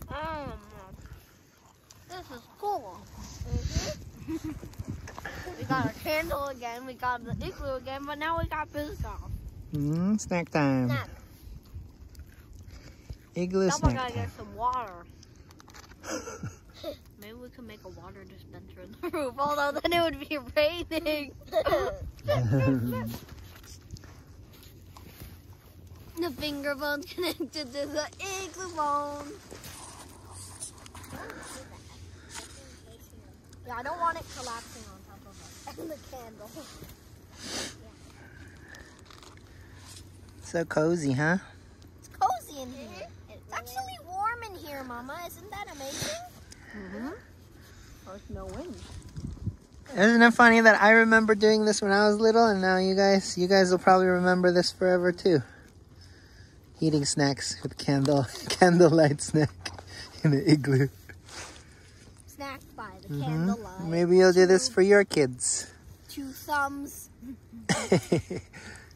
This is cool. We got a candle again, we got the igloo again, but now we got food stuff. Snack time. Snack. Igloo Now snack we gotta time. get some water. Maybe we can make a water dispenser in the roof, although then it would be raining. The finger bone's connected to the igloo bone. Yeah, I don't want it collapsing on top of us. And the candle. So cozy, huh? It's cozy in here. It's actually warm in here, Mama. Isn't that amazing? There's no wind. Isn't it funny that I remember doing this when I was little, and now you guys will probably remember this forever too. Eating snacks with candlelight snack in the igloo. Snack by the candlelight. Maybe you'll do this for your kids. 2 thumbs.